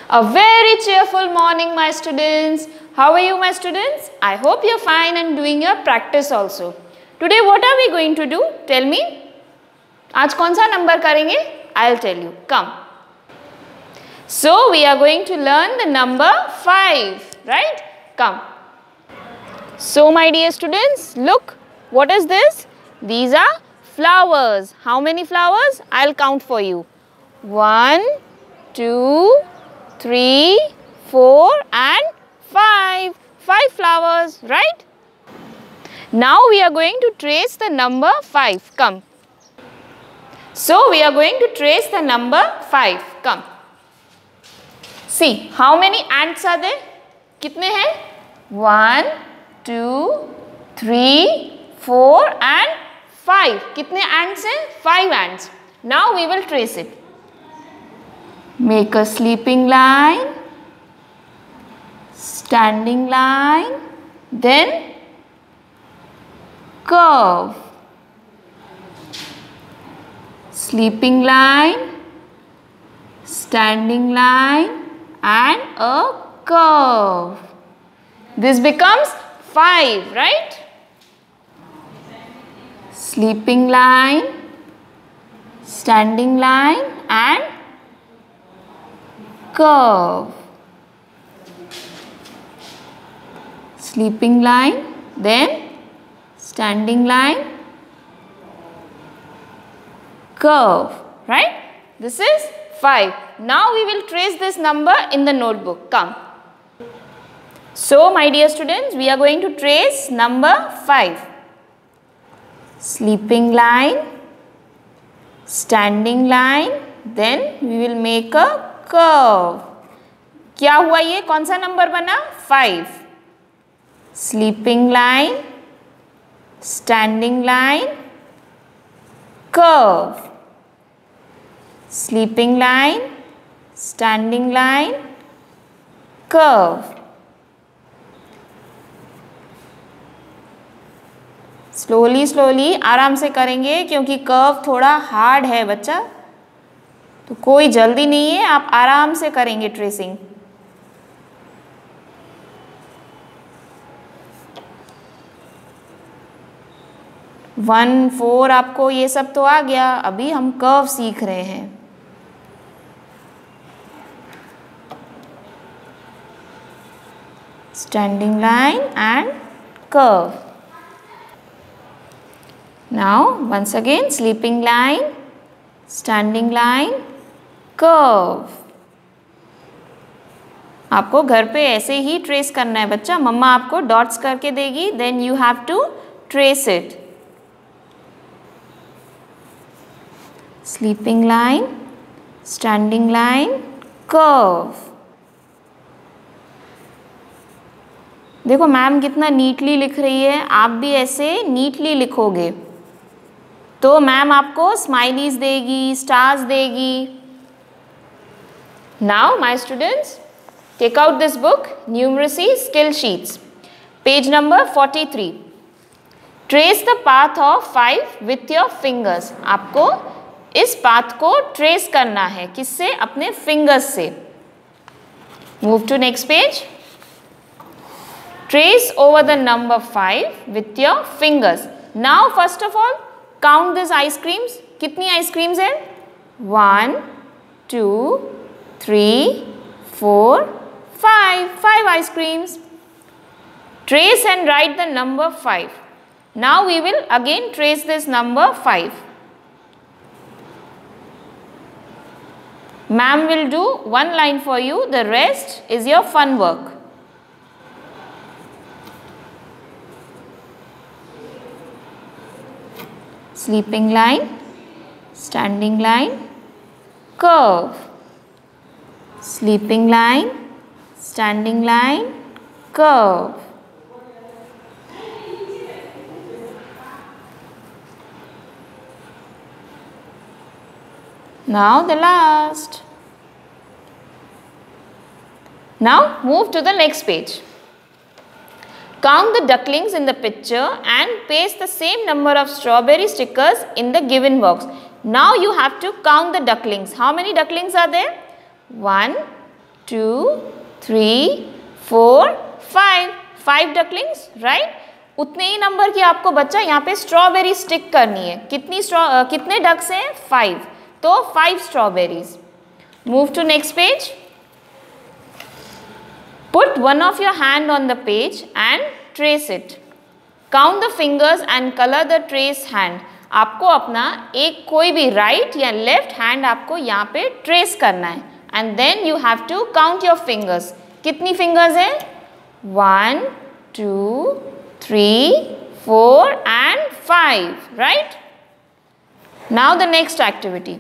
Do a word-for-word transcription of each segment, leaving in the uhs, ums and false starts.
A very cheerful morning, my students. How are you, my students? I hope you're fine and doing your practice also. Today, what are we going to do? Tell me. आज कौन सा number करेंगे? I'll tell you. Come. So, we are going to learn the number five, right? Come. So, my dear students, look. What is this? These are flowers. How many flowers? I'll count for you. One, two, three, four and five. Five flowers, right? Now we are going to trace the number five. Come. So we are going to trace the number five. Come. See, how many ants are there? कितने हैं? One, two, three, four and five. कितने ants हैं? Five ants. Now we will trace it. Make a sleeping line, standing line, then curve. Sleeping line, standing line and a curve. This becomes five, right? Sleeping line, standing line and curve. Sleeping line, then standing line, curve, right? This is five. Now we will trace this number in the notebook. Come. So, my dear students, we are going to trace number five. Sleeping line, standing line, then we will make a curve. क्या हुआ ये? कौन सा number बना? Five. Sleeping line, standing line, curve. Sleeping line, standing line, curve. Slowly slowly आराम से करेंगे क्योंकि कर्व थोड़ा हार्ड है बच्चा, तो कोई जल्दी नहीं है, आप आराम से करेंगे ट्रेसिंग. वन फोर आपको ये सब तो आ गया, अभी हम कर्व सीख रहे हैं. Standing line and curve. Now, once again, sleeping line, standing line, curve. आपको घर पे ऐसे ही ट्रेस करना है बच्चा. मम्मा आपको डॉट्स करके देगी, then you have to trace it. Sleeping line, standing line, curve. देखो मैम कितना नीटली लिख रही है, आप भी ऐसे नीटली लिखोगे तो मैम आपको स्माइलीज देगी, स्टार्स देगी. Now my students, take out this book, numeracy skill sheets, page number forty three. Trace the path of five with your fingers. आपको इस पाथ को ट्रेस करना है. किससे? अपने फिंगर्स से. Move to next page. Trace over the number five with your fingers. Now, first of all, count these ice creams. कितनी ice creams हैं? One, two, three, four, five. Five ice creams. Trace and write the number five. Now we will again trace this number five. Ma'am will do one line for you. The rest is your fun work. Sleeping line, standing line, curve. Sleeping line, standing line, curve. Now the last. Now move to the next page. Count the ducklings in the picture and paste the same number of strawberry stickers in the given box. Now you have to count the ducklings. How many ducklings are there? One, two, three, four, five, five ducklings, right. उतने ही number की आपको बच्चा यहाँ पे strawberry stick करनी है। कितनी स्ट्रॉ कितने डक्स हैं? फाइव, तो five strawberries. Move to next page. Put one of your hand on the page and trace it. Count the fingers and color the trace hand. आपको अपना एक कोई भी राइट right या लेफ्ट हैंड आपको यहाँ पे ट्रेस करना है and then you have to count your fingers. कितनी फिंगर्स हैं? One, two, three, four and five, right. Now the next activity.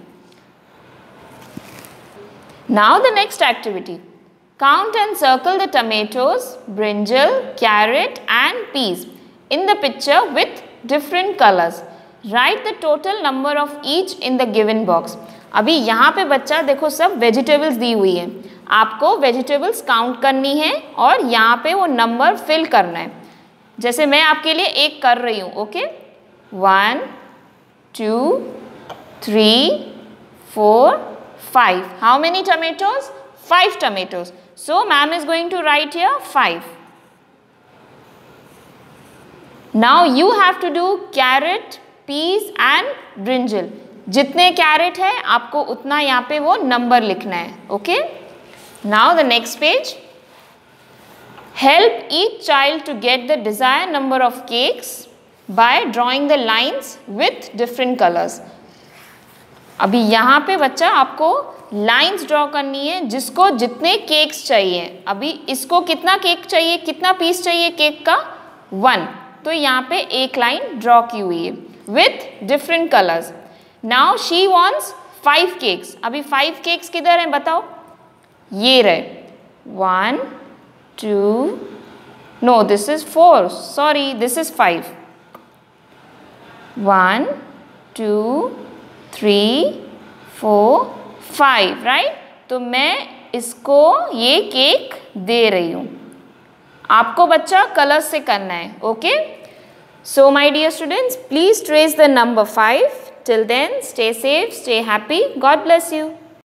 Now the next activity. Count and circle the tomatoes, brinjal, carrot and peas in the picture with different colors. Write the total number of each in the given box. अभी यहाँ पे बच्चा देखो सब vegetables दी हुई है, आपको vegetables count करनी है और यहाँ पे वो नंबर फिल करना है। जैसे मैं आपके लिए एक कर रही हूँ, okay. One, two, three, four, five. How many tomatoes? Five tomatoes. So ma'am is going to write here five. Now you have to do carrot, peas and brinjal. जितने कैरेट है आपको उतना यहाँ पे वो नंबर लिखना है, okay. Now the next page. Help each child to get the desired number of cakes by drawing the lines with different colors. अभी यहाँ पे बच्चा आपको लाइंस ड्रॉ करनी है जिसको जितने केक्स चाहिए। अभी इसको कितना केक चाहिए, कितना पीस चाहिए केक का? वन। तो यहाँ पे एक लाइन ड्रॉ की हुई है with different colours. Now she wants five cakes. अभी फाइव केक्स किधर हैं बताओ? ये रहे। One, two, no this is four, sorry this is five. One, two, three, four, five, right. तो मैं इसको ये केक दे रही हूँ। आपको बच्चा कलर से करना है, okay. So my dear students, please trace the number five. Till then, stay safe, stay happy. God bless you.